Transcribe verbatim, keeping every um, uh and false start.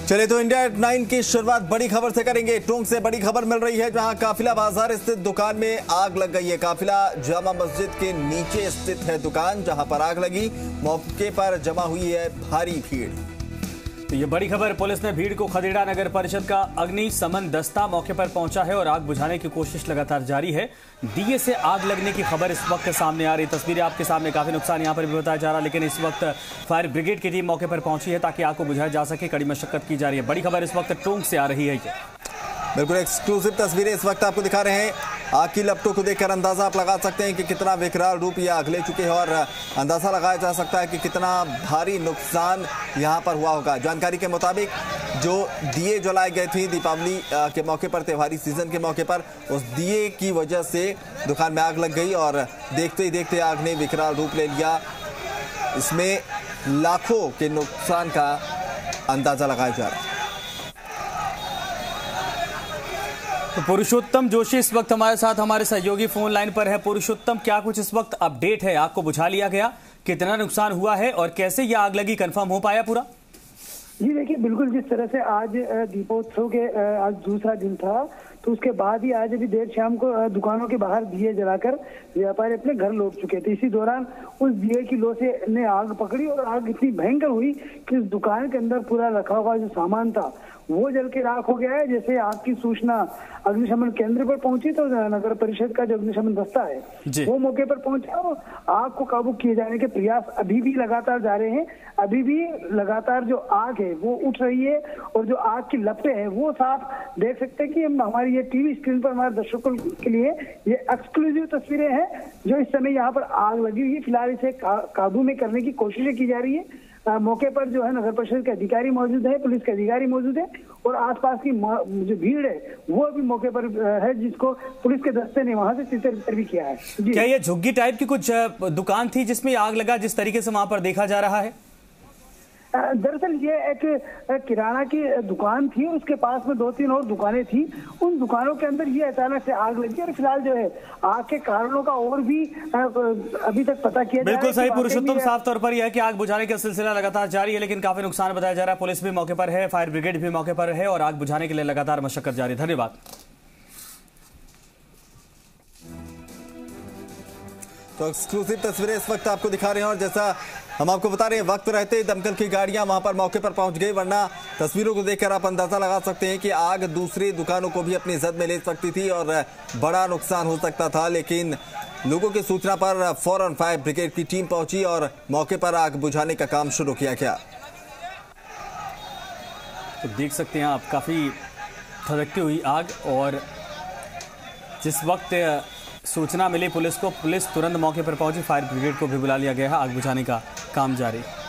चले तो India at nine की शुरुआत बड़ी खबर से करेंगे। टोंक से बड़ी खबर मिल रही है, जहां काफिला बाजार स्थित दुकान में आग लग गई है। काफिला जामा मस्जिद के नीचे स्थित है दुकान, जहां पर आग लगी। मौके पर जमा हुई है भारी भीड़। तो ये बड़ी खबर, पुलिस ने भीड़ को खदेड़ा। नगर परिषद का अग्निशमन दस्ता मौके पर पहुंचा है और आग बुझाने की कोशिश लगातार जारी है। डीए से आग लगने की खबर इस वक्त सामने आ रही। तस्वीरें आपके सामने, काफी नुकसान यहां पर भी बताया जा रहा है, लेकिन इस वक्त फायर ब्रिगेड की टीम मौके पर पहुंची है ताकि आग को बुझाया जा सके। कड़ी मशक्कत की जा रही है। बड़ी खबर इस वक्त टोंक से आ रही है। ये बिल्कुल एक्सक्लूसिव तस्वीरें इस वक्त आपको दिखा रहे हैं। आग की लपटों को देखकर अंदाजा आप लगा सकते हैं कि कितना विकराल रूप ये आग ले चुके हैं और अंदाजा लगाया जा सकता है कि कितना भारी नुकसान यहां पर हुआ होगा। जानकारी के मुताबिक जो दिए जलाए गए थे दीपावली के मौके पर, त्योहारी सीजन के मौके पर, उस दिए की वजह से दुकान में आग लग गई और देखते ही देखते आग ने विकराल रूप ले लिया। इसमें लाखों के नुकसान का अंदाजा लगाया जा रहा है। तो पुरुषोत्तम जोशी इस वक्त हमारे साथ, हमारे सहयोगी फोन लाइन पर है। पुरुषोत्तम, क्या कुछ इस वक्त अपडेट है? आग को बुझा लिया गया, कितना नुकसान हुआ है और कैसे ये आग लगी, कंफर्म हो पाया पूरा? जी देखिए, बिल्कुल जिस तरह से आज दीपोत्सव के आज दूसरा दिन था, तो उसके बाद ही आज अभी देर शाम को दुकानों के बाहर दिए जलाकर व्यापारी अपने घर लौट चुके थे। इसी दौरान उस दिए की लो से ने आग पकड़ी और आग इतनी भयंकर हुई कि उस दुकान के अंदर पूरा रखा हुआ जो सामान था वो जल के राख हो गया है। जैसे आग की सूचना अग्निशमन केंद्र पर पहुंची तो नगर परिषद का जो अग्निशमन दस्ता है वो मौके पर पहुंचा और आग को काबू किए जाने के प्रयास अभी भी लगातार जारी हैं। अभी भी लगातार जो आग है वो उठ रही है और जो आग की लपटें हैं वो साफ देख सकते हैं कि हम हमारी ये टीवी स्क्रीन पर हमारे दर्शकों के लिए ये एक्सक्लूसिव तस्वीरें हैं जो इस समय यहाँ पर आग लगी हुई है। फिलहाल इसे का, काबू में करने की कोशिशें की जा रही है। आ, मौके पर जो है नगर परिषद के अधिकारी मौजूद है, पुलिस के अधिकारी मौजूद है और आसपास की जो भीड़ है वो भी मौके पर है, जिसको पुलिस के दस्ते ने वहां से चित्तर भी किया है। क्या ये झुग्गी टाइप की कुछ दुकान थी जिसमें आग लगा, जिस तरीके से वहां पर देखा जा रहा है? दरअसल ये एक किराना की दुकान थी और उसके पास में दो तीन और दुकानें थी। उन दुकानों के अंदर ये अचानक से आग लगी और फिलहाल जो है आग के कारणों का और भी अभी तक पता किया जा रहा है। बिल्कुल सही पुरुषोत्तम, साफ तौर पर यह है कि आग बुझाने का सिलसिला लगातार जारी है, लेकिन काफी नुकसान बताया जा रहा है। पुलिस भी मौके पर है, फायर ब्रिगेड भी मौके पर है और आग बुझाने के लिए लगातार मशक्कत जारी है। धन्यवाद। तो एक्सक्लूसिव तस्वीरें इस वक्त आपको दिखा रहे हैं और जैसा हम आपको बता रहे हैं, वक्त रहते ही दमकल की गाड़ियां वहां पर मौके पर पहुंच गई, वरना तस्वीरों को देखकर आप अंदाजा लगा सकते हैं कि आग दूसरी दुकानों को भी अपनी जद में ले सकती थी और बड़ा नुकसान हो सकता था। लेकिन लोगों की सूचना पर फौरन फायर ब्रिगेड की टीम पहुंची और मौके पर आग बुझाने का काम शुरू किया गया। तो देख सकते हैं आप, काफी धधकती हुई आग और जिस वक्त सूचना मिली पुलिस को, पुलिस तुरंत मौके पर पहुंची, फायर ब्रिगेड को भी बुला लिया गया है। आग बुझाने का काम जारी।